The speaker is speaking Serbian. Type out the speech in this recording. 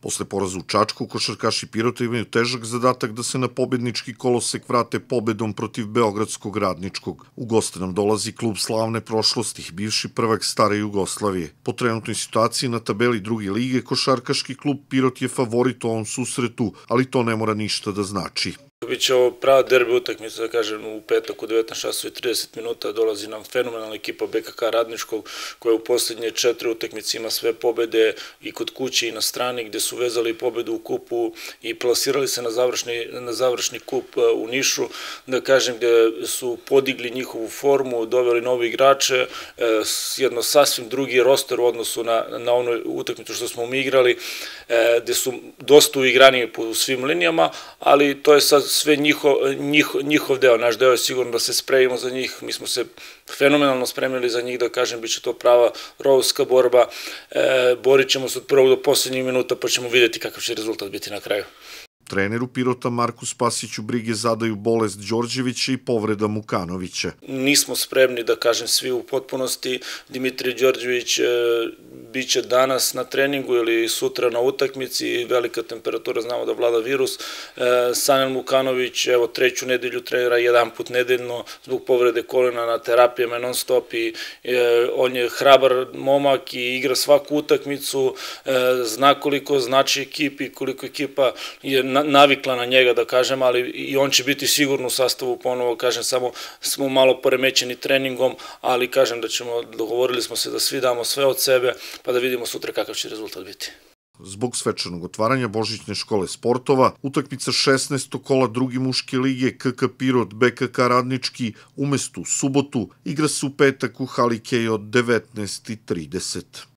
Posle poraza u Čačku, košarkaši Pirota imaju težak zadatak da se na pobednički kolosek vrate pobedom protiv Beogradskog Radničkog. U goste nam dolazi klub slavne prošlosti, bivši prvak stare Jugoslavije. Po trenutnoj situaciji na tabeli druge lige, košarkaški klub Pirot je favorit u ovom susretu, ali to ne mora ništa da znači. Biće ovo prava derbi utakmica, da kažem, u petak u 19 časova i 30 minuta dolazi nam fenomenalna ekipa BKK Radničkog, koja u poslednje 4 utakmice ima sve pobede i kod kuće i na strani, gde su vezali pobedu u kupu i plasirali se na završni kup u Nišu, da kažem, gde su podigli njihovu formu, doveli novi igrače, jedno sasvim drugi roster u odnosu na onu utakmicu što smo mi igrali, gde su dosta uigrani po svim linijama, ali to je sad sve njihov deo. Naš deo je sigurno da se spremimo za njih, mi smo se fenomenalno spremili za njih, da kažem, bit će to prava rovska borba, borit ćemo se od prvog do poslednjih minuta, pa ćemo vidjeti kakav će rezultat biti na kraju. Treneru Pirota Marku Spasiću brige zadaju bolest Đorđevića i povreda Mukanovića. Nismo spremni, da kažem, svi u potpunosti. Dimitrij Đorđević biće danas na treningu ili sutra na utakmici, velika temperatura, znamo da vlada virus. Sanel Mukanović, evo, 3. nedelju trenira jedan put nedeljno zbog povrede kolena, na terapijama non stop, i on je hrabar momak i igra svaku utakmicu, zna koliko znači ekipi, koliko ekipa je navikla na njega, da kažem, ali i on će biti sigurno u sastavu ponovo, kažem, samo smo malo poremećeni treningom, ali kažem da dogovorili smo se da svi damo sve od sebe, pa da vidimo sutra kakav će rezultat biti. Zbog svečanog otvaranja Božićne škole sportova, utakmica 16. kola druge muške lige KK Pirot BKK Radnički umesto u subotu igra se u petak u hali Kej od 19:30.